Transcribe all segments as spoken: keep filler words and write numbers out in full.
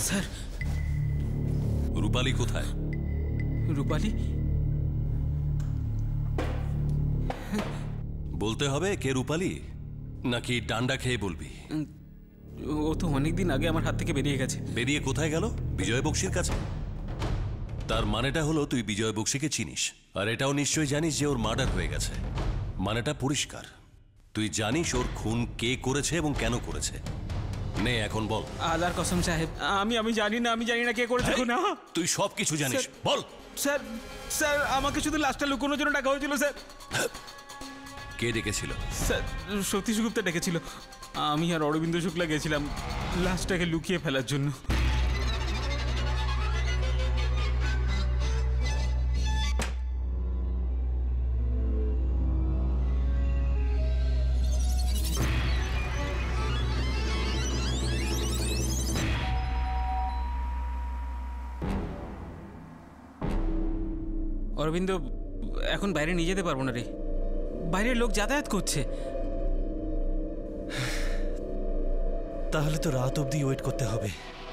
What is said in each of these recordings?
Sir. রূপালী কোথায়? রূপালী? বলতে হবে কে রূপালী, নাকি ডান্ডা খেয়ে বলবি? ও তো অনেকদিন আগে আমার হাত থেকে বেরিয়ে গেছে। বেরিয়ে কোথায় গেল? বিজয় বক্সির কাছে। তার মানেটা হলো তুই বিজয় বক্সিকে চিনিস, আর এটাও নিশ্চয়ই জানিস যে ওর মার্ডার হয়ে গেছে। মানেটা পরিষ্কার, তুই জানিস ওর খুন কে করেছে এবং কেন করেছে। নে এখন বল। আল্লাহর কসম সাহেব, আমি আমি জানি না, আমি জানি না কে করেছে খুন। তুই সব কিছু জানিস, বল। স্যার স্যার আমাকে শুধু লাশটা লুকোনোর জন্য ডাকা হয়েছিল স্যার। কে ডেকেছিল? স্যার সতীশ গুপ্তা ডেকেছিল। আমি আর অরবিন্দ শুক্লা গেছিলাম লাশটাকে লুকিয়ে ফেলার জন্য। অরবিন্দ, এখন বাইরে নিয়ে যেতে পারবো না রে, বাইরের লোক যাতায়াত করছে। তাহলে তো রাত অবধি ওয়েট করতে হবে।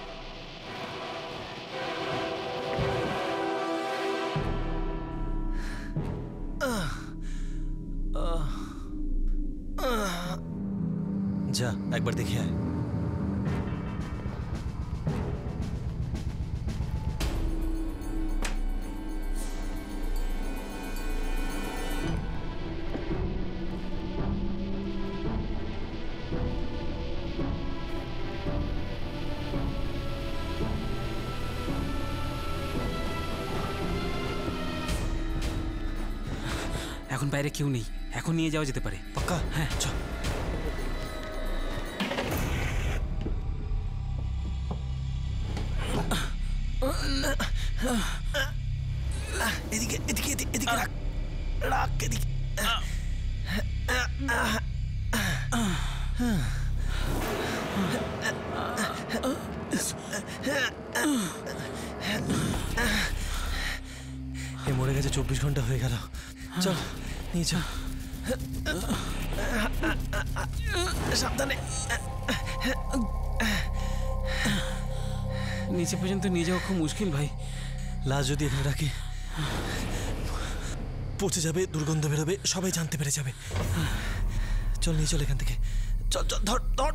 যা একবার দেখে আয়। এখন বাইরে কেউ নেই, এখন নিয়ে যাওয়া যেতে পারে। পাক্কা? হ্যাঁ চল। এদিকে এদিকে এদিকে রাখ রাখ এদিকে। এ মরে গেছে, চব্বিশ ঘন্টা হয়ে গেল। চল নিয়ে চল, সাবধানে। নিচে পর্যন্ত নিয়ে যাওয়া খুব মুশকিল ভাই। লাশ যদি এখানে রাখি পচে যাবে, দুর্গন্ধ বেরোবে, সবাই জানতে পেরে যাবে। চল নিয়ে চল এখান থেকে, চল চল ধর ধর।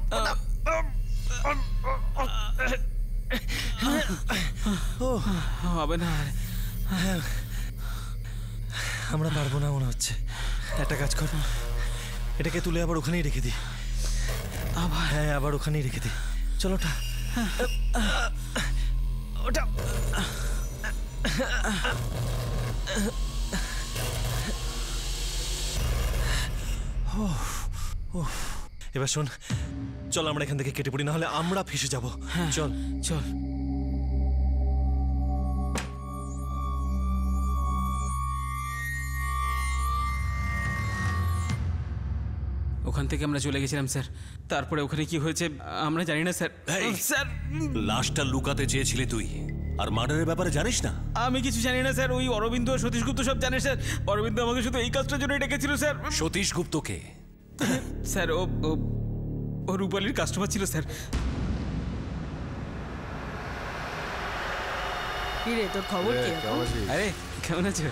ও হবে না। হ্যাঁ আমরা পারবো না মনে হচ্ছে। একটা কাজ কর, এটাকে তুলে আবার ওখানেই রেখে দিই। আবার? হ্যাঁ আবার ওখানেই রেখে দিই। চলো ওটা ওটা। এবার শোন, চল আমরা এখান থেকে কেটে পড়ি, না হলে আমরা ফেসে যাবো। হ্যাঁ চল চল। ওখান থেকে আমরা চলে গেছিলাম স্যার, তারপরে ওখানে কি হয়েছে আমরা জানি না স্যার। স্যার লাশটা লুকাতে চেয়েছিলি তুই, আর মার্ডারের ব্যাপারে জানিস না? আমি কিছু জানি না স্যার, ওই অরবিন্দ আর সতীশ গুপ্ত সব জানে স্যার। অরবিন্দ আমাকে শুধু এই কাজটার জন্য ডেকেছিল স্যার। সতীশ গুপ্তকে? স্যার ও ও রূপালীর কাস্টমার ছিল স্যার। কি রে তোর খবর কি? আরে কেমন আছো?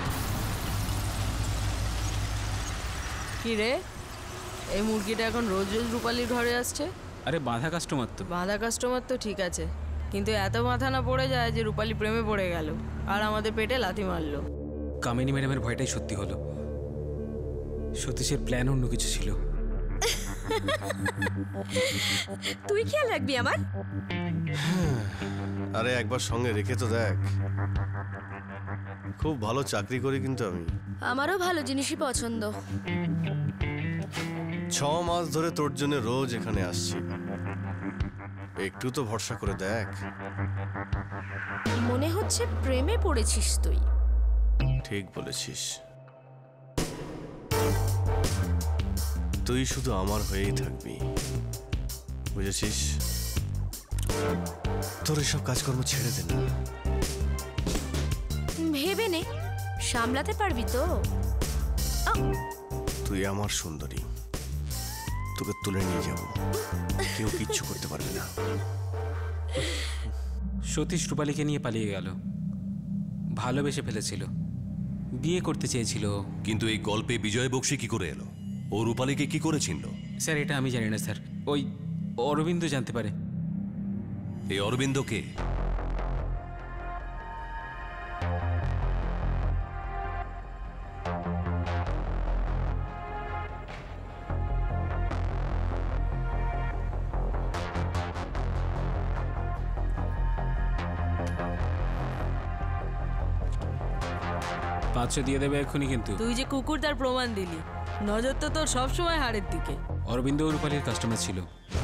কি রে এই মুরগিটা এখন রোজ রোজ রূপালীর ঘরে আসছে? আরে বাঁধা কাস্টমার তো। বাঁধা কাস্টমার তো ঠিক আছে, কিন্তু এত মাথা না পড়ে যায় যে রূপালী প্রেমে পড়ে গেল আর আমাদের পেটে লাথি মারলো। কামিনী ম্যাডামের ভয়টাই সত্যি হলো, সতীশের প্ল্যান অন্য কিছু ছিল। তুই খেয়াল রাখবি আমার। আরে একবার সঙ্গে রেখে তো দেখ, খুব ভালো চাকরি করি কিন্তু আমি। আমারও ভালো জিনিসই পছন্দ। ছ মাস ধরে তোর জন্য রোজ এখানে আসছি, একটু তো ভরসা করে দেখ। মনে হচ্ছে প্রেমে পড়েছিস তুই। ঠিক বলেছিস, তুই শুধু আমার হয়েই থাকবি, বুঝেছিস? তোর এসব কাজকর্ম ছেড়ে দে না। ভেবে নে, সামলাতে পারবি তো? তুই আমার সুন্দরী, তোকে তুলে নিয়ে যাব, কেউ কিচ্ছু করতে পারবে না। সতীশ রূপালীকে নিয়ে পালিয়ে গেল। ভালোবেসে ফেলেছিল, বিয়ে করতে চেয়েছিল। কিন্তু এই গল্পে বিজয় বক্সি কি করে এলো? ও রূপালীকে কি করে চিনল? স্যার এটা আমি জানি না স্যার, ওই অরবিন্দ জানতে পারে। এই অরবিন্দ কে? পাঁচশো দিয়ে দেবে এক্ষুনি কিন্তু। তুই যে কুকুর তার প্রমাণ দিলি, নজর তো তোর সবসময় হাড়ের দিকে। অরবিন্দ ও রূপালীর কাস্টমার ছিল।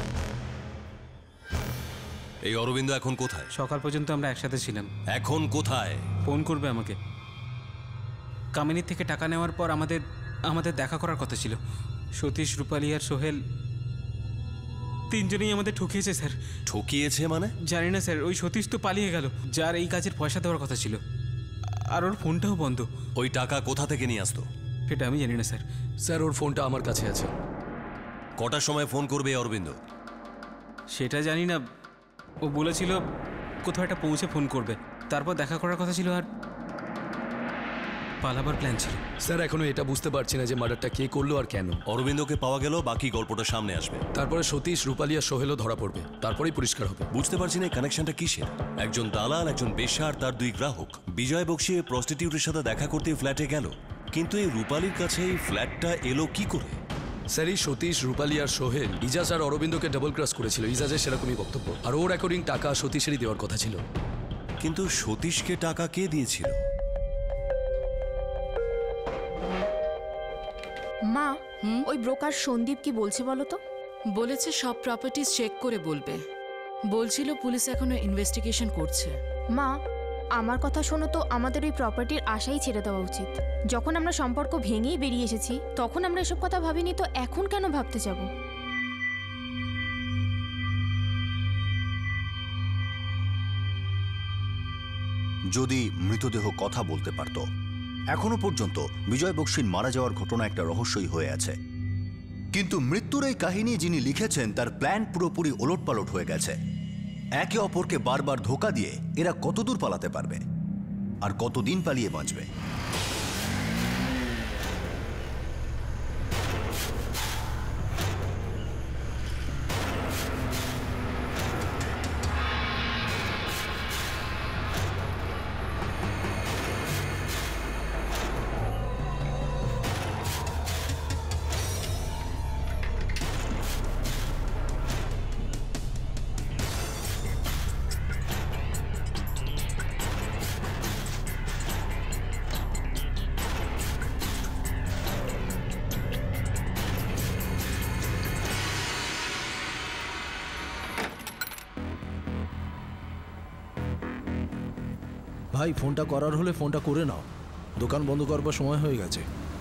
এই অরবিন্দ এখন কোথায়? সকাল পর্যন্ত আমরা একসাথে ছিলাম। এখন কোথায়? ফোন করবে আমাকে। কামিনীর থেকে টাকা নেওয়ার পর আমাদের আমাদের দেখা করার কথা ছিল। সতীশ, রূপালী আর সোহেল তিনজনেই আমাদের ঠকিয়েছে স্যার। ঠকিয়েছে মানে? জানি না স্যার, ওই সতীশ তো পালিয়ে গেল, যার এই কাজের পয়সা দেওয়ার কথা ছিল, আর ওর ফোনটাও বন্ধ। ওই টাকা কোথা থেকে নিয়ে আসতো? সেটা আমি জানি না স্যার। স্যার ওর ফোনটা আমার কাছে আছে। কটার সময় ফোন করবে এই অরবিন্দ? সেটা জানি না, ও বলেছিল কোথাও একটা পৌঁছে ফোন করবে, তারপর দেখা করার কথা ছিল আর পালাবার প্ল্যান ছিল। স্যার এখনো এটা বুঝতে পারছি না যে মার্ডারটা কে করলো আর কেন। অরবিন্দকে পাওয়া গেল, বাকি গল্পটা সামনে আসবে। তারপরে সতীশ, রূপালী আর সোহেলও ধরা পড়বে, তারপরেই পরিষ্কার হবে। বুঝতে পারছি না কানেকশনটা কিসের। একজন দালাল, একজন বেশ্যা আর তার দুই গ্রাহক। বিজয় বক্সি প্রস্টিটিউটের সাথে দেখা করতে ফ্ল্যাটে গেল, কিন্তু এই রূপালীর কাছে এই ফ্ল্যাটটা এলো কি করে? স্যার এই সতীশ, রূপালী আর সোহেল ইজাজ আর অরবিন্দকে ডাবল ক্রস করেছিল। ইজাজের সেরকমই বক্তব্য, আর ওর অ্যাকর্ডিং টাকা সতীশেরই দেওয়ার কথা ছিল। কিন্তু সতীশকে টাকা কে দিয়েছিল? মা, ওই ব্রোকার সন্দীপ কি বলছে বলো তো? বলেছে সব প্রপার্টিজ চেক করে বলবে। বলছিল পুলিশ এখনো ইনভেস্টিগেশন করছে। মা, আমার কথা শোনো তো, আমাদের ওই প্রপার্টির আশাই ছেড়ে দেওয়া উচিত। যখন আমরা সম্পর্ক ভেঙেই বেরিয়ে এসেছি, তখন আমরা এসব কথা ভাবিনি, তো এখন কেন ভাবতে যাব? যদি মৃতদেহ কথা বলতে পারত। এখনো পর্যন্ত বিজয় বক্সির মারা যাওয়ার ঘটনা একটা রহস্যই হয়ে আছে, কিন্তু মৃত্যুর এই কাহিনী যিনি লিখেছেন তার প্ল্যান পুরোপুরি ওলটপালট হয়ে গেছে। একে অপরকে বারবার ধোঁকা দিয়ে এরা কতদূর পালাতে পারবে আর কতদিন পালিয়ে বাঁচবে? ভাই ফোনটা করার হলে ফোনটা করে নাও, দোকান বন্ধ করবার সময় হয়ে গেছে।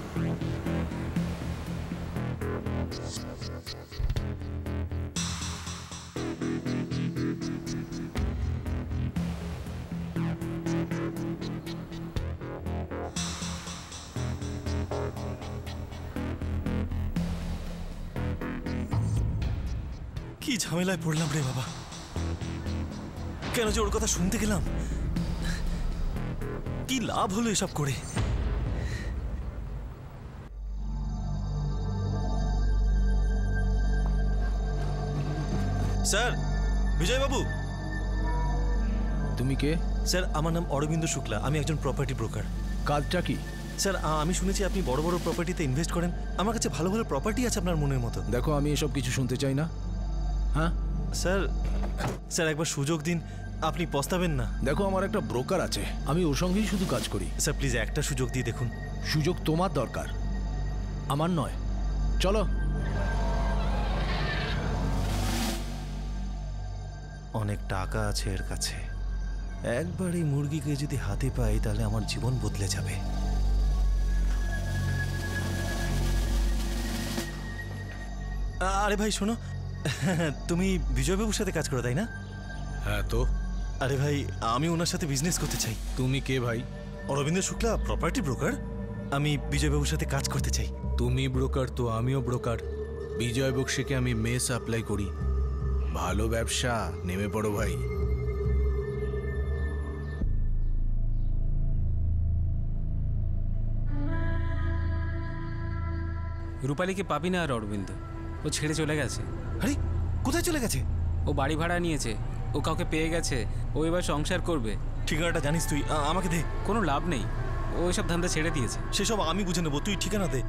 কি ঝামেলায় পড়লাম রে বাবা, কেন যে ওর কথা শুনতে গেলাম? কি লাভ হলো এসব করে? স্যার, বিজয় বাবু। তুমি কে? স্যার আমার নাম অরবিন্দ শুক্লা, আমি একজন প্রপার্টি ব্রোকার। কাজটা কি? স্যার আমি শুনেছি আপনি বড় বড় প্রপার্টিতে ইনভেস্ট করেন। আমার কাছে ভালো ভালো প্রপার্টি আছে আপনার মনের মতো। দেখো আমি এসব কিছু শুনতে চাই না। হ্যাঁ স্যার, স্যার একবার সুযোগ দিন, আপনি পস্তাবেন না। দেখো আমার একটা ব্রোকার আছে, আমি ওর সঙ্গেই শুধু কাজ করি। স্যার প্লিজ একটা সুযোগ দিয়ে দেখুন। সুযোগ তোমার দরকার, আমার নয়। চলো। অনেক টাকা আছে এর কাছে, একবার এই মুরগিকে যদি হাতে পাই তাহলে আমার জীবন বদলে যাবে। আরে ভাই শোনো, তুমি বিজয়বাবুর সাথে কাজ করো তাই না? হ্যাঁ তো। আরে ভাই আমি ওনার সাথে বিজনেস করতে চাই। তুমি কে ভাই? Arvind Shukla, property broker. আমি বিজয়বাবুর সাথে কাজ করতে চাই। তুমি ব্রোকার তো আমিও ব্রোকার। বিজয় বক্সিকে আমি মেয়ে সাপ্লাই করি। ভালো ব্যবসা, নেমে পড়ো ভাই। রূপালীকে পাবি না আর অরবিন্দ, ও ছেড়ে চলে গেছে। আরে কোথায় চলে গেছে? ও বাড়ি ভাড়া নিয়েছে, ও কাউকে পেয়ে গেছে, ও এবার সংসার করবে। ঠিকানাটা জানিস তুই? আ- আমাকে দে। কোনো লাভ নেই, ও এসব ধান্দা ছেড়ে দিয়েছে। সেসব আমি বুঝে নেবো, তুই ঠিকানা দে।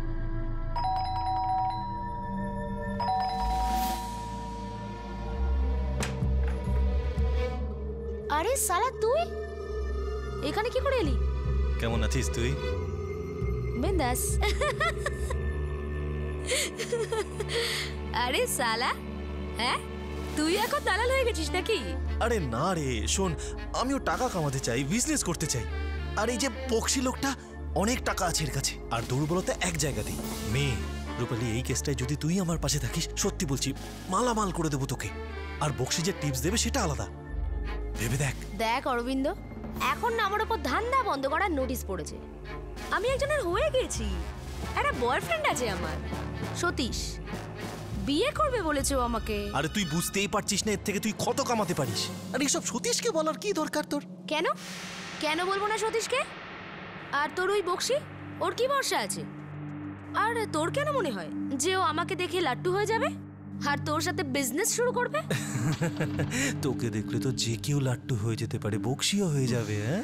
আরে সালা তুই এখানে কি করে এলি? কেমন আছিস তুই? বিন্দাস। আরে সালা, হ্যাঁ তুই এখন দালাল হয়ে গেছিস নাকি? আরে না রে, শোন, আমিও টাকা কামাতে চাই, বিজনেস করতে চাই। আর এই যে বক্সি লোকটা, অনেক টাকা আছে এর কাছে, আর দুর্বলতা এক জায়গাতেই, মেয়ে। রূপালী, এই কেসটায় যদি তুই আমার পাশে থাকিস, সত্যি বলছি মালামাল করে দেবো তোকে। আর বক্সি যে টিপস দেবে সেটা আলাদা, ভেবে দেখ। দেখ অরবিন্দ, এখন না আমার ওপর ধান্দা বন্ধ করার নোটিশ পড়েছে। আমি একজনের হয়ে গেছি, একটা বয়ফ্রেন্ড আছে আমার, সতীশ। বিয়ে করবে বলেছে ও আমাকে। আরে তুই বুঝতেই পারছিস না এর থেকে তুই কত কামাতে পারিস? আর এইসব সতীশকে বলার কি দরকার তোর? কেন কেন বলবো না সতীশকে? আর তোর ওই বক্সি, ওর কি ভরসা আছে? আর তোর কেন মনে হয় যে ও আমাকে দেখে লাট্টু হয়ে যাবে আর তোর সাথে বিজনেস শুরু করবে? তোকে দেখলে তো যে কেউ লাট্টু হয়ে যেতে পারে, বক্সিও হয়ে যাবে। হ্যাঁ,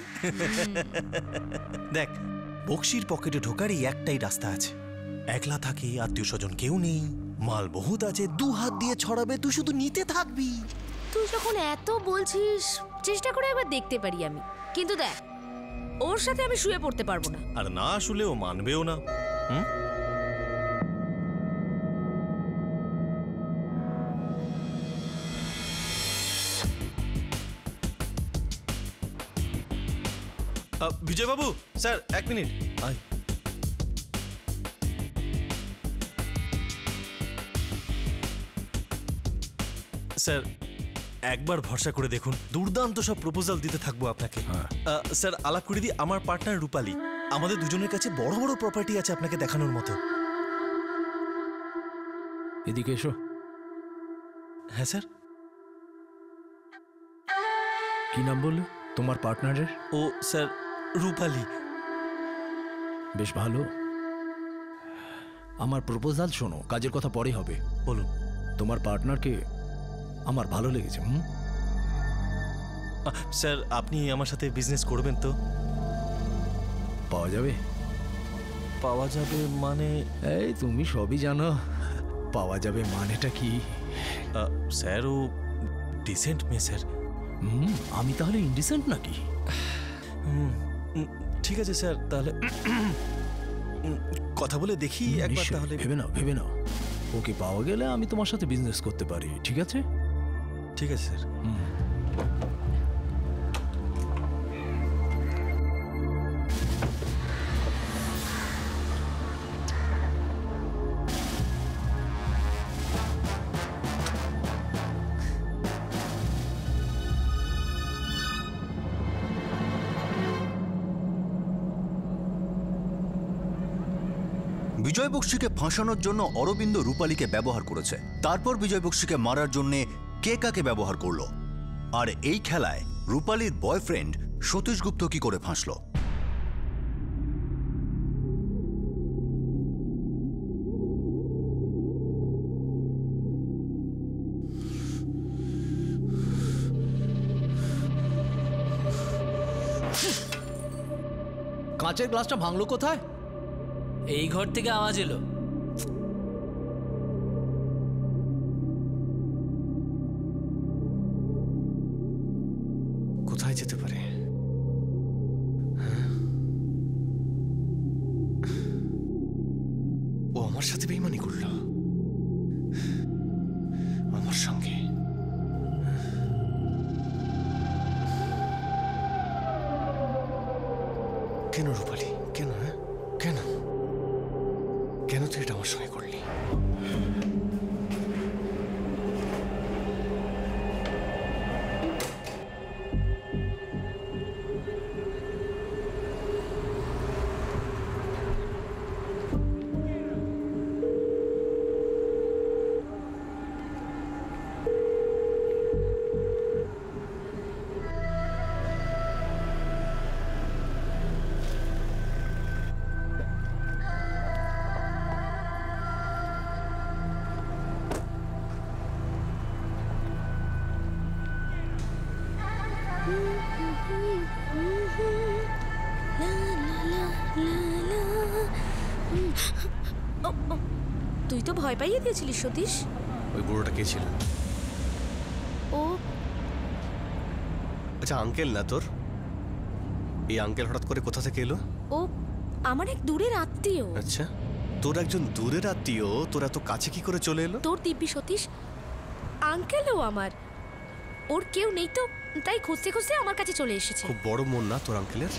দেখ, বক্সির পকেটে ঢোকার এই একটাই রাস্তা আছে। একলা থাকে, আত্মীয় স্বজন কেউ নেই, মাল বহুত আছে, দু হাত দিয়ে ছড়াবে, তুই শুধু নিতে থাকবি। তুই যখন এত বলছিস, চেষ্টা করে একবার দেখতে পারি আমি। কিন্তু দেখ, ওর সাথে আমি শুয়ে পড়তে পারবো না। আর না শুলে ও মানবেও না। হুম, বিজয় বাবু, স্যার এক মিনিট। আয়। স্যার একবার ভরসা করে দেখুন, দুর্দান্ত সব প্রপোজাল দিতে থাকবো আপনাকে। আহ, স্যার আলাপ করে দিই, আমার পার্টনার রূপালী, আমাদের দুজনের কাছে বড় বড় প্রপার্টি আছে আপনাকে দেখানোর মতো। এদিকে এসো। হ্যাঁ স্যার। কি নাম বললে তোমার পার্টনারের? ও স্যার রূপালী। বেশ ভালো। আমার প্রপোজাল শোনো, কাজের কথা পরে হবে। বলুন। তোমার পার্টনারকে আমার ভালো লেগেছে। হুম স্যার, আপনি আমার সাথে বিজনেস করবেন তো? পাওয়া যাবে? পাওয়া যাবে মানে? এই তুমি সবই জানো, পাওয়া যাবে মানেটা কি? স্যার ও ডিসেন্ট মেয়ে স্যার। হুম আমি তাহলে ইনডিসেন্ট নাকি? হুম ঠিক আছে স্যার, তাহলে কথা বলে দেখি একবার। তাহলে ভেবে নাও, ভেবে নাও। ওকে পাওয়া গেলে আমি তোমার সাথে বিজনেস করতে পারি। ঠিক আছে? ঠিক আছে স্যার। হুম বিজয় বক্সিকে ফাঁসানোর জন্য অরবিন্দ রূপালীকে ব্যবহার করেছে। তারপর বিজয় বক্সিকে মারার জন্য কে কাকে ব্যবহার করলো, আর এই খেলায় রূপালীর বয়ফ্রেন্ড সতীশ গুপ্ত কি করে ফাঁসলো? কাঁচের গ্লাসটা ভাঙলো কোথায়? এই ঘর থেকে আওয়াজ এলো। কোথায় যেতে পারে? ও আমার সাথে বেইমানি করলো, আমার সঙ্গে। কেন রূপালী, কেন? হ্যাঁ কেন কেন তুই এটা আমার সঙ্গে করলি? তুই তো ভয় পাইয়ে দিয়েছিলিস সতীশ। ওই বুড়োটা কে ছিল? ও আচ্ছা আঙ্কেল না তোর? এই আঙ্কেল হঠাৎ করে কোথা থেকে এলো? ও আমার এক দূরের আত্মীয়। আচ্ছা তোর একজন দূরের আত্মীয় তোর এত কাছে কি করে চলে এলো? তোর দিব্যি সতীশ আঙ্কেলও আমার, ওর কেউ নেই তো তাই খুঁজতে খুঁজতে আমার কাছে চলে এসেছে। খুব বড় মন না তোর আঙ্কেলের?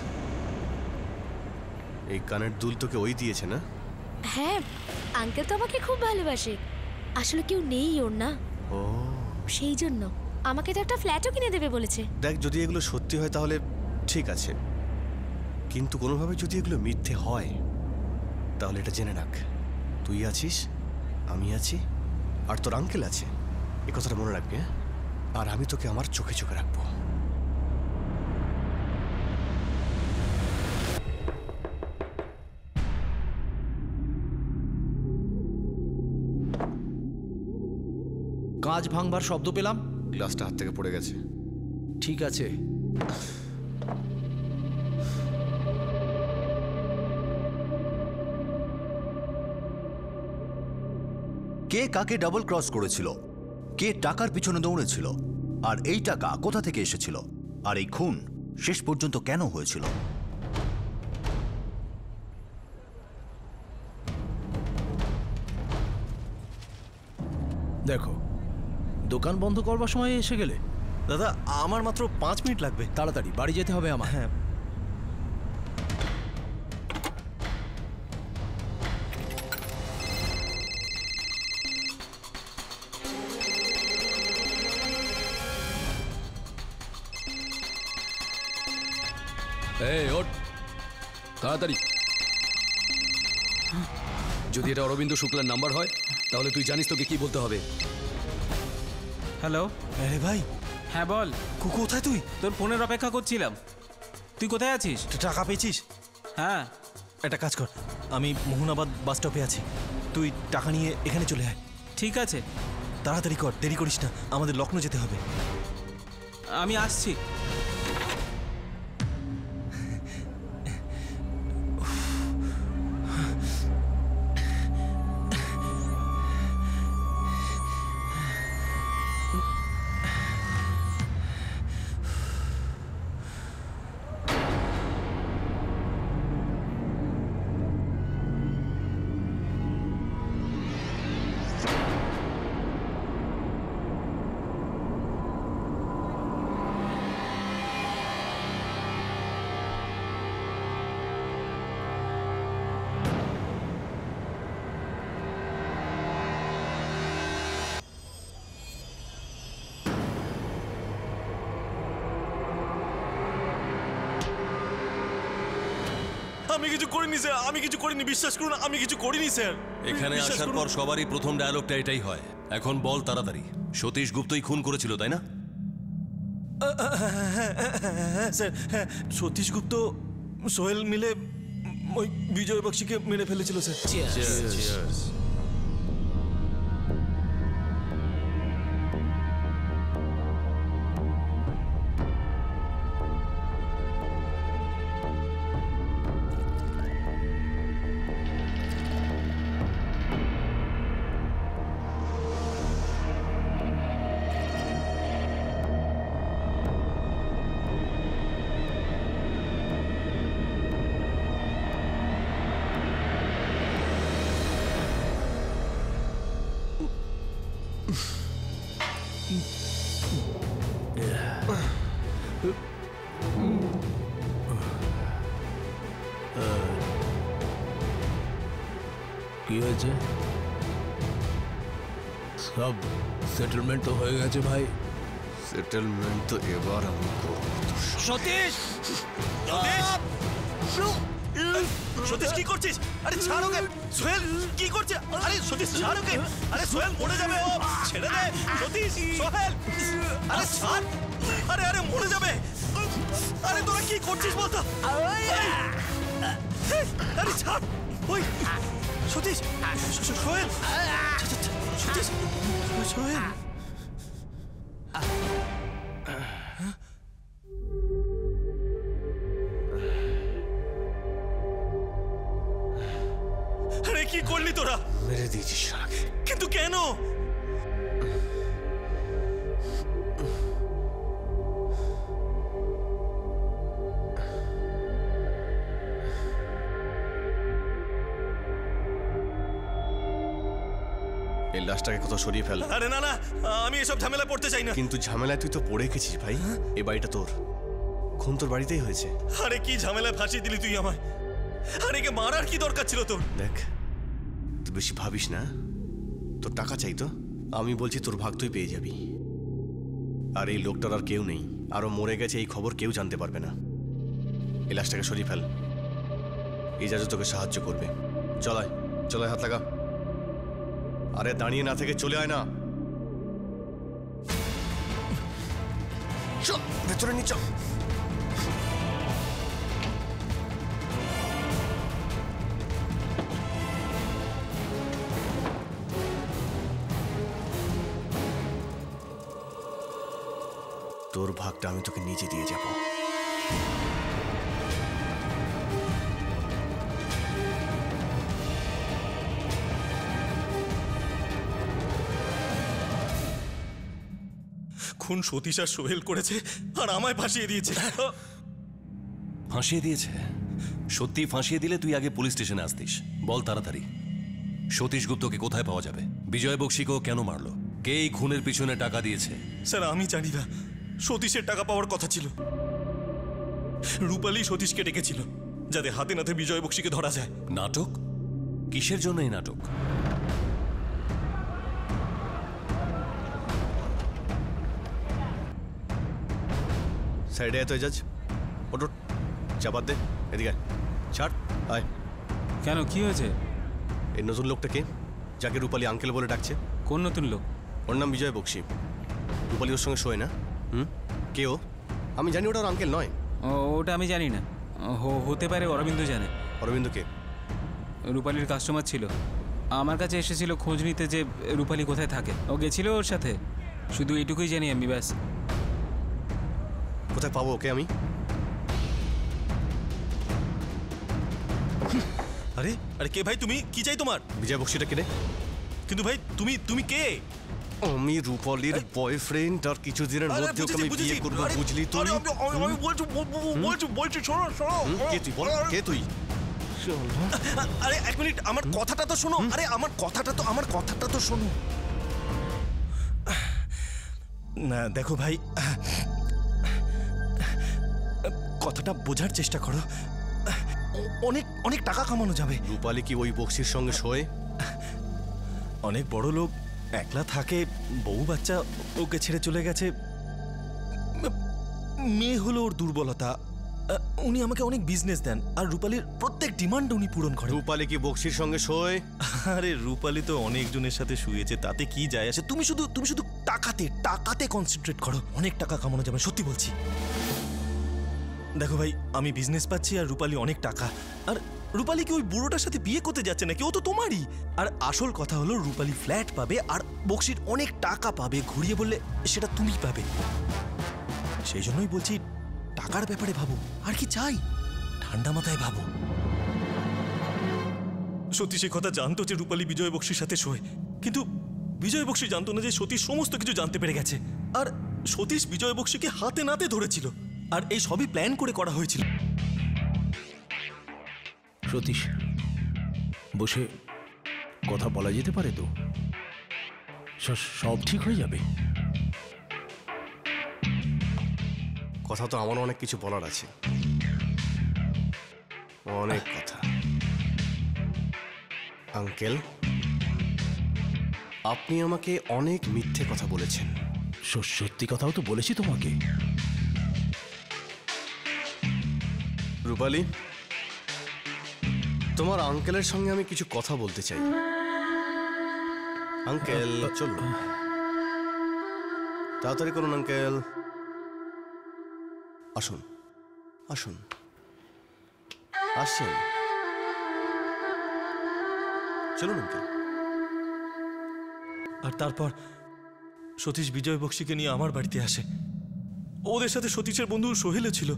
এই কানের দুল তোকে ওই দিয়েছে না? হ্যাঁ আঙ্কেল তো আমাকে খুব ভালোবাসে, আসলে কেউ নেই ওর না, ও সেই জন্য আমাকে তো একটা ফ্ল্যাটও কিনে দেবে বলেছে। দেখ যদি এগুলো সত্যি হয় তাহলে ঠিক আছে, কিন্তু কোনোভাবে যদি এগুলো মিথ্যে হয় তাহলে এটা জেনে রাখ, তুই আছিস, আমি আছি, আর তোর আঙ্কেল আছে, এ কথাটা মনে রাখবি। হ্যাঁ, আর আমি তোকে আমার চোখে চোখে রাখবো। কাঁচ ভাঙবার শব্দ পেলাম। গ্লাসটা হাত থেকে পড়ে গেছে। ঠিক আছে, কে কাকে ডাবল ক্রস করেছিল, কে টাকার পিছনে দৌড়েছিল, আর এই টাকা কোথা থেকে এসেছিল, আর এই খুন শেষ পর্যন্ত কেন হয়েছিল? দেখো দোকান বন্ধ করবার সময় এসে গেলে। দাদা আমার মাত্র পাঁচ মিনিট লাগবে। তাড়াতাড়ি বাড়ি যেতে হবে আমার। হ্যাঁ এই ওঠ তাড়াতাড়ি। যদি এটা অরবিন্দ শুক্লার নাম্বার হয় তাহলে তুই জানিস তোকে কি বলতে হবে। হ্যালো। আরে ভাই। হ্যাঁ বল। কোথায় তুই? তোর ফোনের অপেক্ষা করছিলাম। তুই কোথায় আছিস? টাকা পেয়েছিস? হ্যাঁ। একটা কাজ কর, আমি মোহনাবাদ বাস স্টপে আছি, তুই টাকা নিয়ে এখানে চলে আয়। ঠিক আছে। তাড়াতাড়ি কর, দেরি করিস না, আমাদের লখনৌ যেতে হবে। আমি আসছি। আমি কিছু করিনি স্যার, আমি কিছু করিনি, বিশ্বাস করুন আমি কিছু করিনি স্যার। এখানে আসার পর সবারই প্রথম ডায়লগটা এটাই হয়। এখন বল তাড়াতাড়ি, সতীশ গুপ্তই খুন করেছিল তাই না? হ্যাঁ স্যার, হ্যাঁ সতীশ গুপ্ত সোহেল মিলে ওই বিজয় বক্সিকে মেরে ফেলেছিল স্যার। কি হয়েছে? সব সেটেলমেন্ট তো হয়ে গেছে ভাই। সেটেলমেন্ট তো এবার আমি করব। সতীশ! সতীশ! সতীশ কি করছিস? আরে ছাড় ওকে! সোহেল কি করছে? আরে সতীশ ছাড় ওকে! আরে সোহেল মরে যাবে ও! ছেড়ে দে! সতীশ! সোহেল! আরে ছাড়! আরে আরে মরে যাবে! আরে তোরা কি করছিস বলতো? আরে ছাড়! ওই সতীশ! সোহেল! সতীশ! সোহেল! আরে কি করলি তোরা? মেরে দিয়েছিস শালাকে। কেন? এই লাশটাকে কোথাও সরিয়ে ফেল। আরে না না, আমি এসব ঝামেলা পড়তে চাই না। কিন্তু ঝামেলায় তুই তো পড়ে গেছিস ভাই। এই বাড়িটা তোর, খুন তোর বাড়িতেই হয়েছে। আরে কি ঝামেলায় ফাঁসিয়ে দিলি তুই আমায়? আরে কে মারার কি দরকার ছিল তোর? দেখ, তুই বেশি ভাবিস না। তোর টাকা চাই তো, আমি বলছি তোর ভাগ তুই পেয়ে যাবি। আর এই লোকটার আর কেউ নেই, আরো মরে গেছে এই খবর কেউ জানতে পারবে না। এই লাশটাকে সরিয়ে ফেল, ইজাজত তোকে সাহায্য করবে। চলায় চলায় হাত লাগা। আরে দাঁড়িয়ে না থেকে চলে আয় না। চল ভেতরে নি চল। তোর ভাগটা আমি তোকে নিজে দিয়ে যাব। খুন সতীশ আর সোহেল করেছে আর আমায় ফাঁসিয়ে দিয়েছে। ফাঁসিয়ে দিয়েছে? সত্যি ফাঁসিয়ে দিলে তুই আগে পুলিশ স্টেশনে আসতিস। বল তাড়াতাড়ি, সতীশ গুপ্তকে কোথায় পাওয়া যাবে? বিজয় বক্সিকেও কেন মারলো? কে এই খুনের পিছনে টাকা দিয়েছে? স্যার আমি জানি না। সতীশের টাকা পাওয়ার কথা ছিল। রূপালী সতীশকে ডেকেছিল যাতে হাতে নাতে বিজয় বক্সিকে ধরা যায়। নাটক? কিসের জন্য এই নাটক? সাইডে আয় তো এজাজ, ওটো চাপাত দে। এদিকে ছাড় আয়। কেন, কি হয়েছে? এই নতুন লোকটা কে, যাকে রূপালী আঙ্কেল বলে ডাকছে? কোন নতুন লোক? ওর নাম বিজয় বক্সি। রূপালী ওর সঙ্গে শোয় না? হুম, কে ও? আমি জানি ওটা ওর আঙ্কেল নয়। ও, ওটা আমি জানি না। হ- হতে পারে অরবিন্দ জানে। অরবিন্দ কে? রূপালীর কাস্টমার ছিল, আমার কাছে এসেছিল খোঁজ নিতে যে রূপালী কোথায় থাকে। ও গেছিল ওর সাথে, শুধু এইটুকুই জানি আমি, ব্যাস। কোথায় পাবো ওকে আমি? আরে আরে কে ভাই তুমি? কি চাই তোমার? বিজয় বক্সিটা কেনে? কিন্তু ভাই তুমি তুমি কে? আমি রূপালীর বয়ফ্রেন্ড, আর কিছুদিনের মধ্যে ওকে আমি বিয়ে করবো, বুঝলি তুই? আমি বলছি বলছি বলছি শোনো শোনো। কে তুই বল, কে তুই? আরে এক মিনিট, আমার কথাটা তো শোনো। আরে আমার কথাটা তো আমার কথাটা তো শোনো না। দেখো ভাই, কথাটা বোঝার চেষ্টা করো। অনেক অনেক টাকা কামানো যাবে। রূপালী কি ওই বক্সির সঙ্গে শোয়? অনেক বড় লোক, একলা থাকে, বউ বাচ্চা ওকে ছেড়ে চলে গেছে। মেয়ে হলো ওর দুর্বলতা। উনি আমাকে অনেক বিজনেস দেন আর রূপালীর প্রত্যেক ডিমান্ড উনি পূরণ করেন। রূপালী কি বক্সির সঙ্গে শোয়? আরে রূপালী তো অনেকজনের সাথে শুয়েছে, তাতে কি যায় আসে? তুমি শুধু তুমি শুধু টাকাতে টাকাতে কনসেন্ট্রেট করো, অনেক টাকা কামানো যাবে, সত্যি বলছি। দেখো ভাই, আমি বিজনেস পাচ্ছি আর রূপালী অনেক টাকা। আর রূপালী কি ওই বুড়োটার সাথে বিয়ে করতে যাচ্ছে নাকি? ও তো তোমারই। আর আসল কথা হলো রূপালী ফ্ল্যাট পাবে আর বক্সির অনেক টাকা পাবে। ঘুরিয়ে বললে সেটা তুমি পাবে। সেই জন্যই বলছি টাকার ব্যাপারে ভাবো। আর কি চাই? ঠান্ডা মাথায় ভাবো। সত্যি সে কথা জানতো যে রূপালী বিজয় বক্সির সাথে শোয়, কিন্তু বিজয় বক্সি জানতো না যে সতীশ সমস্ত কিছু জানতে পেরে গেছে। আর সতীশ বিজয় বক্সিকে হাতে নাতে ধরেছিল, আর এই সবই প্ল্যান করে করা হয়েছিল। সতীশ, বসে কথা বলা যেতে পারে তো? স- সব ঠিক হয়ে যাবে। কথা তো আমারও অনেক কিছু বলার আছে, অনেক কথা। আঙ্কেল, আপনি আমাকে অনেক মিথ্যে কথা বলেছেন। স- সত্যি কথাও তো বলেছি তোমাকে। রূপালী, তোমার আঙ্কেলের সঙ্গে আমি কিছু কথা বলতে চাই। আঙ্কেল চলুন, তাড়াতাড়ি করুন আঙ্কেল। আসুন আসুন আসুন, চলুন আঙ্কেল। আর তারপর সতীশ বিজয় বক্সিকে নিয়ে আমার বাড়িতে আসে। ওদের সাথে সতীশের বন্ধু সোহেলও ছিল।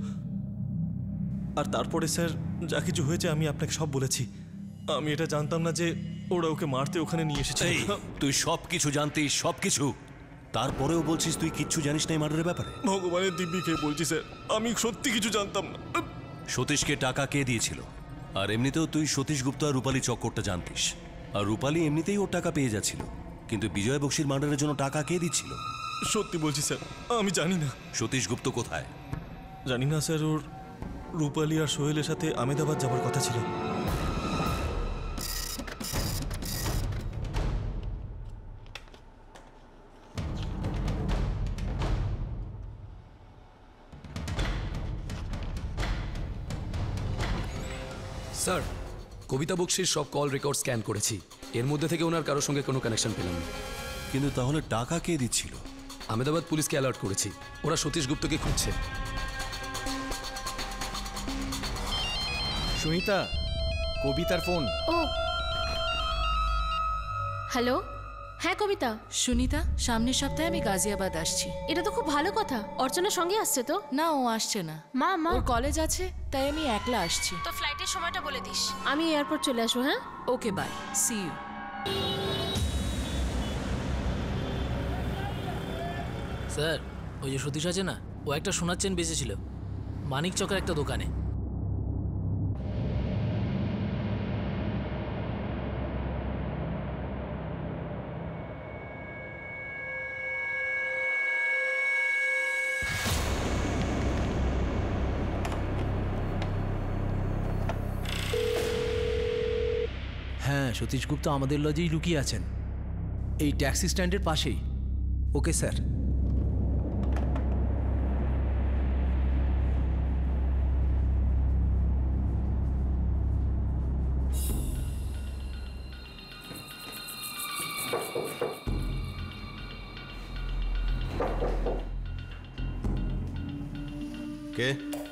আর তারপরে স্যার যা কিছু হয়েছে আমি আপনাকে সব বলেছি। আমি এটা জানতাম না যে ওরা ওকে মারতে ওখানে নিয়ে এসেছে। এই, তুই সবকিছু জানতিস, সবকিছু, তারপরেও বলছিস তুই কিচ্ছু জানিস না এই মার্ডারের ব্যাপারে? ভগবানের দিব্যি খেয়ে বলছি স্যার, আমি সত্যি কিছু জানতাম না। সতীশকে টাকা কে দিয়েছিল? আর এমনিতেও তুই সতীশ গুপ্ত আর রূপালী চক্করটা জানতিস, আর রূপালী এমনিতেই ওর টাকা পেয়ে যাচ্ছিল, কিন্তু বিজয় বক্সির মার্ডারের জন্য টাকা কে দিচ্ছিল? সত্যি বলছি স্যার, আমি জানি না। সতীশ গুপ্ত কোথায়? জানি না স্যার, ওর রূপালী আর সোহেলের সাথে আহমেদাবাদ যাবার কথা ছিল। স্যার, কবিতা বক্সির সব কল রেকর্ড স্ক্যান করেছি, এর মধ্যে থেকে ওনার কারোর সঙ্গে কোনো কানেকশন পেলাম না। কিন্তু তাহলে টাকা কে দিচ্ছিল? আহমেদাবাদ পুলিশকে অ্যালার্ট করেছি, ওরা সতীশ গুপ্তকে খুঁজছে। সুনিতা, কবিতার ফোন। ও হ্যালো, হ্যাঁ কবিতা। সুনিতা, সামনের সপ্তাহে আমি গাজিয়াবাদ আসছি। এটা তো খুব ভালো কথা, অর্চনার সঙ্গে আসছে তো? না, ও আসছে না। মা মা ওর কলেজ আছে, তাই আমি একলা আসছি। তো ফ্লাইটের সময়টা বলে দিস, আমি এয়ারপোর্ট চলে আসবো। হ্যাঁ, okay, bye, see you. Sir, ওই যে সতীশ আছে না, ও একটা সোনার চেন বেঁচেছিল মানিক চকের একটা দোকানে। হ্যাঁ, সতীশ গুপ্ত আমাদের লজেই লুকিয়ে আছেন, এই ট্যাক্সি স্ট্যান্ডের পাশেই। Okay sir. কে?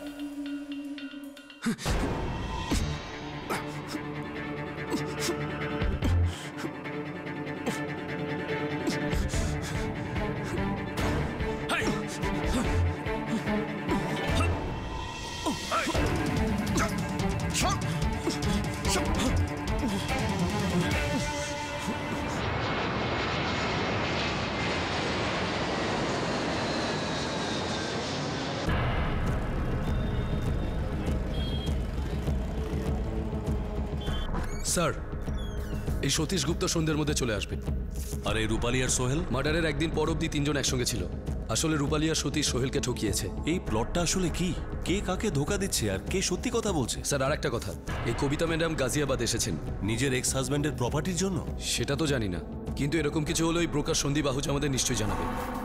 স্যার, এই সতীশ গুপ্ত সন্ধ্যের মধ্যে চলে আসবে। আর এই রূপালী আর সোহেল? মার্ডারের একদিন পর অবধি তিনজন একসঙ্গে ছিল। আসলে রূপালী আর সতীশ সোহেলকে ঠকিয়েছে। এই প্লটটা আসলে কি? কে কাকে ধোকা দিচ্ছে আর কে সত্যি কথা বলছে? স্যার, আর একটা কথা, এই কবিতা ম্যাডাম গাজিয়াবাদ এসেছেন নিজের এক্স হাজব্যান্ডের প্রপার্টির জন্য। সেটা তো জানি না, কিন্তু এরকম কিছু হলে ওই ব্রোকার সন্দীপ আহুজ আমাদের নিশ্চয়ই জানাবে।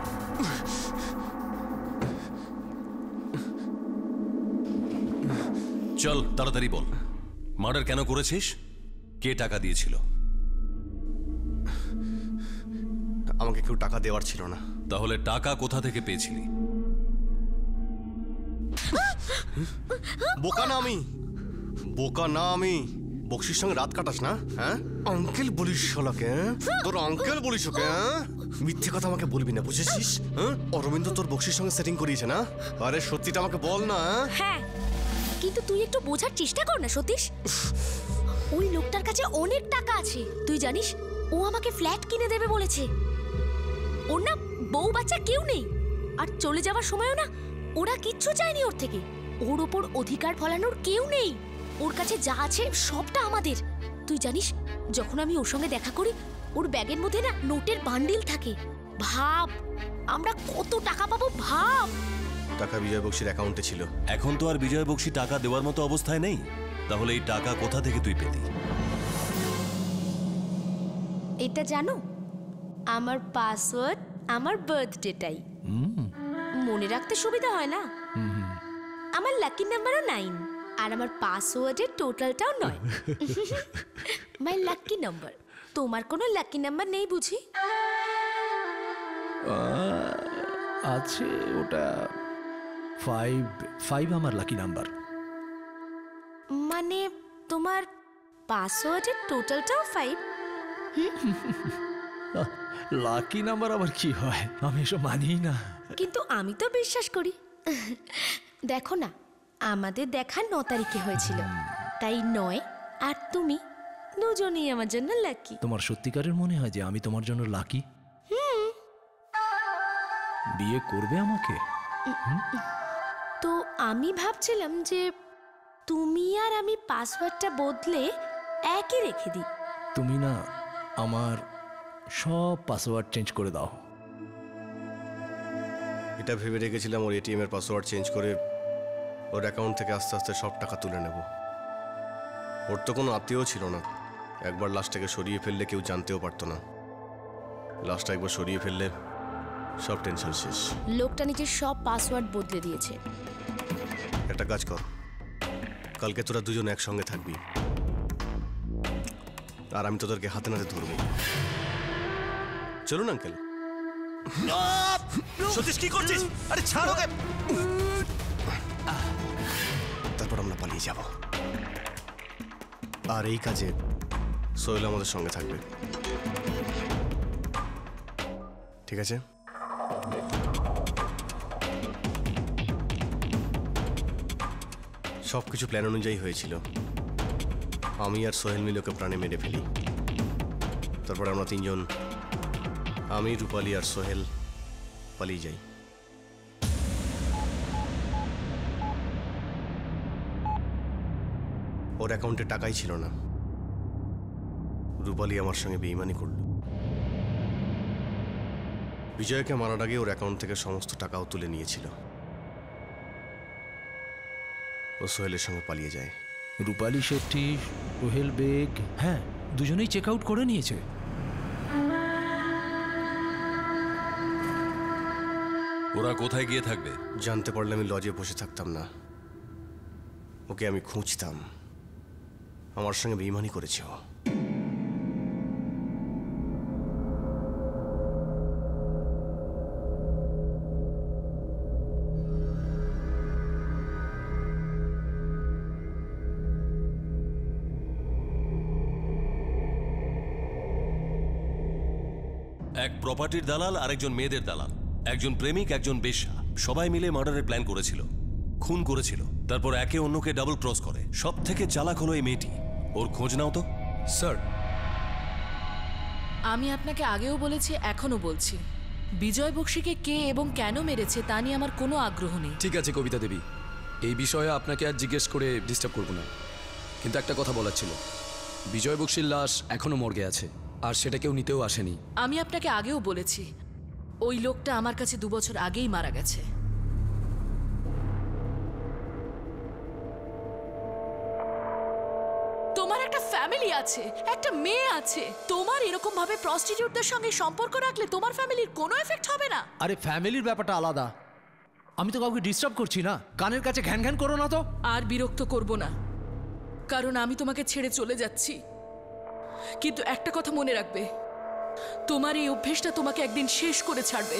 চল তাড়াতাড়ি বল, মার্ডার কেন করেছিস? কে টাকা দিয়েছিল? আমাকে কেউ টাকা দেওয়ার ছিল না। তাহলে টাকা কোথা থেকে পেয়েছিলি? বোকা না আমি, বোকা না আমি। বক্সির সঙ্গে রাত কাটাস না? হ্যাঁ, আঙ্কেল বলিস শালাকে। তোর আঙ্কেল বলিস ওকে? হ্যাঁ, মিথ্যে কথা আমাকে বলবি না, বুঝেছিস? হ্যাঁ, অরবিন্দ তোর বক্সির সঙ্গে সেটিং করিয়েছে না? আরে সত্যিটা আমাকে বল না। হ্যাঁ, কিন্তু তুই একটু বোঝার চেষ্টা কর না সতীশ। ওই লোকটার কাছে অনেক টাকা আছে, তুই জানিস? ও আমাকে ফ্ল্যাট কিনে দেবে বলেছে। ওর না বউ বাচ্চা কেউ নেই, আর চলে যাওয়ার সময়ও না ওরা কিচ্ছু চায়নি ওর থেকে। ওর ওপর অধিকার ফলানোর কেউ নেই, ওর কাছে যা আছে সবটা আমাদের। তুই জানিস, যখন আমি ওর সঙ্গে দেখা করি, ওর ব্যাগের মধ্যে না নোটের বান্ডিল থাকে। ভাব, আমরা কত টাকা পাবো, ভাব। টাকা বিজয় বক্সির অ্যাকাউন্টে ছিল। এখন তো আর বিজয় বক্সি টাকা দেওয়ার মতো অবস্থায় নেই। তাহলে এই টাকা কোথা থেকে তুই পেলি? এটা জানো, আমার পাসওয়ার্ড আমার বার্থডেটাই। মনে রাখতে সুবিধা হয় না? আমার লাকি নাম্বারও নাইন, আর আমার পাসওয়ার্ডের টোটালটাও নয়। My lucky number. তোমার কোনো লাকি নাম্বার নেই বুঝি? আছে, ওটা ফাইভ ফাইভ আমার লাকি নাম্বার। মানে তোমার পাসওয়ার্ডের টোটালটাও ফাইভ? লাকি নাম্বার আবার কি হয়? আমি এসব মানি না। কিন্তু আমি তো বিশ্বাস করি। দেখো না, আমাদের দেখা ন তারিখে হয়েছিল, তাই নয় আর তুমি দুজনেই আমার জন্য লাকি। তোমার সত্যিকারের মনে হয় যে আমি তোমার জন্য লাকি? বিয়ে করবে আমাকে? তো আমি ভাবছিলাম যে তুমি আর আমি পাসওয়ার্ডটা বদলে একই রেখে দিই। তুমি না আমার সব পাসওয়ার্ড চেঞ্জ করে দাও। এটা ভেবে রেখেছিলাম ওর এটিএম এর পাসওয়ার্ড চেঞ্জ করে ওর অ্যাকাউন্ট থেকে আস্তে আস্তে সব টাকা তুলে নেব। ওর তো কোনো আত্মীয় ছিল না, একবার লাশটাকে সরিয়ে ফেললে কেউ জানতেও পারতো না। লাশটা একবার সরিয়ে ফেললে সব টেনশন শেষ। লোকটা নিজের সব পাসওয়ার্ড বদলে দিয়েছে। একটা কাজ কর, কালকে তোরা দুজন একসঙ্গে থাকবি আর আমি তোদেরকে হাতে নাতে ধরবো। চলুন আঙ্কেল। সতীশ কি করছিস? আরে ছাড় ওকে। তারপর আমরা পালিয়ে যাব, আর এই কাজে সোহেল আমাদের সঙ্গে থাকবে, ঠিক আছে? সবকিছু প্ল্যান অনুযায়ী হয়েছিল। আমি আর সোহেল মিলে ওকে প্রাণে মেরে ফেলি। তারপর আমরা তিনজন, আমি, রূপালী আর সোহেল, পালিয়ে যাই। ওর অ্যাকাউন্টে টাকাই ছিল না। রূপালী আমার সঙ্গে বেইমানি করল। বিজয়কে মারার আগে ওর অ্যাকাউন্ট থেকে সমস্ত টাকাও তুলে নিয়েছিল। ও সোহেলের সঙ্গে পালিয়ে যায়। রূপালী শেট্টি, সোহেল বেগ, হ্যাঁ দুজনেই চেক আউট করে নিয়েছে। ওরা কোথায় গিয়ে থাকবে? জানতে পারলে আমি লজে বসে থাকতাম না, ওকে আমি খুঁজতাম। আমার সঙ্গে বেইমানি করেছে ও। এক প্রপার্টির দালাল, আরেকজন মেয়েদের দালাল, একজন প্রেমিক, একজন বেশ্যা, সবাই মিলে মার্ডারের প্ল্যান করেছিল, খুন করেছিল, তারপর একে অন্যকে ডাবল ক্রস করে। সব থেকে চালাক হলো এই মেয়েটি। ওর খোঁজ নাও তো। স্যার, আমি আপনাকে আগেও বলেছি, এখনো বলছি, বিজয় বক্সিকে কে এবং কেন মেরেছে তা নিয়ে আমার কোনো আগ্রহ নেই। ঠিক আছে কবিতা দেবী, এই বিষয়ে আপনাকে আর জিজ্ঞেস করে ডিস্টার্ব করব না, কিন্তু একটা কথা বলার ছিল। বিজয় বক্সির লাশ এখনো মর্গে আছে, আর সেটা কেউ নিতেও আসেনি। আমি আপনাকে আগেও বলেছি, ওই লোকটা আমার কাছে দু বছর আগেই মারা গেছে। তোমার একটা ফ্যামিলি আছে, একটা মেয়ে আছে। তোমার এরকম ভাবে প্রস্টিটিউটদের সঙ্গে সম্পর্ক রাখলে তোমার ফ্যামিলির কোনো এফেক্ট হবে না। আরে ফ্যামিলির ব্যাপারটা আলাদা, আমি তো কাউকে ডিস্টার্ব করছি না। কানের কাছে ঘ্যান ঘ্যান করো না তো। আর বিরক্ত করব না, কারণ আমি তোমাকে ছেড়ে চলে যাচ্ছি। কিন্তু একটা কথা মনে রাখবে, তোমার এই অভ্যেসটা তোমাকে একদিন শেষ করে ছাড়বে।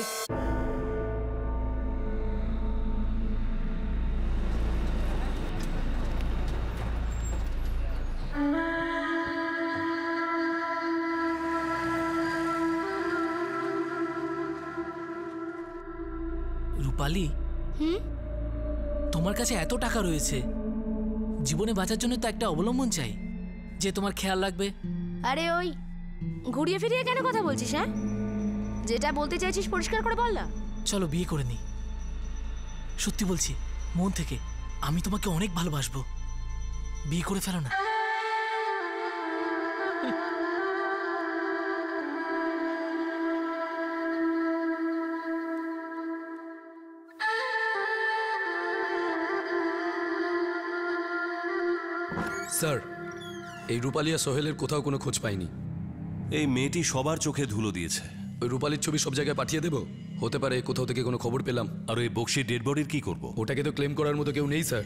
রূপালী, হুম, তোমার কাছে এত টাকা রয়েছে, জীবনে বাঁচার জন্য তো একটা অবলম্বন চাই যে তোমার খেয়াল রাখবে। আরে ওই ঘুরিয়ে ফিরিয়ে কেন কথা বলছিস? হ্যাঁ, যেটা বলতে চাইছিস পরিষ্কার করে বল না। চলো বিয়ে করে নি। সত্যি বলছি, মন থেকে, আমি তোমাকে অনেক ভালোবাসবো। বিয়ে করে ফেলো না। স্যার, এই রূপালী আর সোহেলের কোথাও কোনো খোঁজ পাইনি। এই মেয়েটি সবার চোখে ধুলো দিয়েছে। ওই রূপালীর ছবি সব জায়গায় পাঠিয়ে দেবো, হতে পারে কোথাও থেকে কোনো খবর পেলাম। আর ওই বক্সির ডেড বডির কি করব? ওটাকে তো ক্লেম করার মতো কেউ নেই স্যার।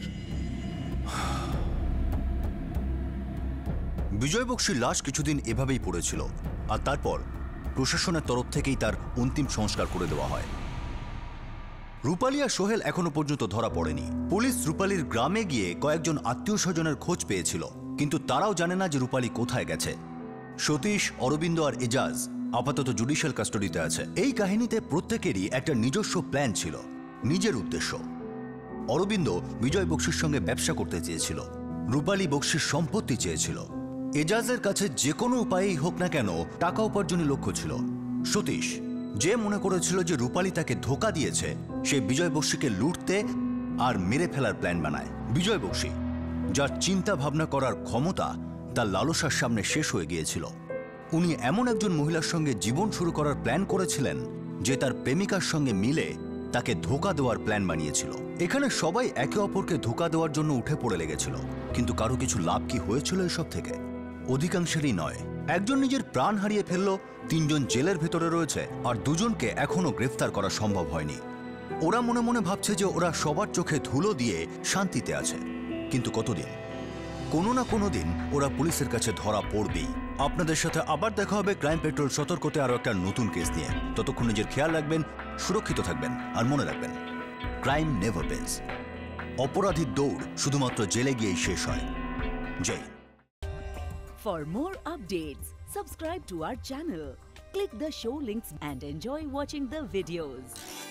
বিজয় বক্সির লাশ কিছুদিন এভাবেই পড়েছিল, আর তারপর প্রশাসনের তরফ থেকেই তার অন্তিম সংস্কার করে দেওয়া হয়। রূপালী আর সোহেল এখনো পর্যন্ত ধরা পড়েনি। পুলিশ রূপালীর গ্রামে গিয়ে কয়েকজন আত্মীয় স্বজনের খোঁজ পেয়েছিল, কিন্তু তারাও জানে না যে রূপালী কোথায় গেছে। সতীশ, অরবিন্দ আর এজাজ আপাতত জুডিশিয়াল কাস্টাডিতে আছে। এই কাহিনীতে প্রত্যেকেরই একটা নিজস্ব প্ল্যান ছিল, নিজের উদ্দেশ্য। অরবিন্দ বিজয় বক্সির সঙ্গে ব্যবসা করতে চেয়েছিল, রূপালী বক্সির সম্পত্তি চেয়েছিল, এজাজের কাছে যে কোনো উপায়েই হোক না কেন টাকা উপার্জনের লক্ষ্য ছিল। সতীশ, যে মনে করেছিল যে রূপালী তাকে ধোকা দিয়েছে, সে বিজয় বক্সিকে লুটতে আর মেরে ফেলার প্ল্যান বানায়। বিজয় বক্সি, যার চিন্তা ভাবনা করার ক্ষমতা তার লালসার সামনে শেষ হয়ে গিয়েছিল, উনি এমন একজন মহিলার সঙ্গে জীবন শুরু করার প্ল্যান করেছিলেন যে তার প্রেমিকার সঙ্গে মিলে তাকে ধোকা দেওয়ার প্ল্যান বানিয়েছিল। এখানে সবাই একে অপরকে ধোকা দেওয়ার জন্য উঠে পড়ে লেগেছিল, কিন্তু কারো কিছু লাভ কি হয়েছিল এসব থেকে? অধিকাংশেরই নয়। একজন নিজের প্রাণ হারিয়ে ফেলল, তিনজন জেলের ভেতরে রয়েছে, আর দুজনকে এখনো গ্রেফতার করা সম্ভব হয়নি। ওরা মনে মনে ভাবছে যে ওরা সবার চোখে ধুলো দিয়ে শান্তিতে আছে, কিন্তু কতদিন? কোনো না কোনো দিন ওরা পুলিশের কাছে ধরা পড়বেই। আপনাদের সাথে আবার দেখা হবে ক্রাইম পেট্রোল সতর্কতে আরও একটা নতুন কেস নিয়ে। ততক্ষণ নিজের খেয়াল রাখবেন, সুরক্ষিত থাকবেন, আর মনে রাখবেন, ক্রাইম নেভার পেন্স। অপরাধীর দৌড় শুধুমাত্র জেলে গিয়েই শেষ হয়। জয়। For more updates, subscribe to our channel, click the show links and enjoy watching the videos.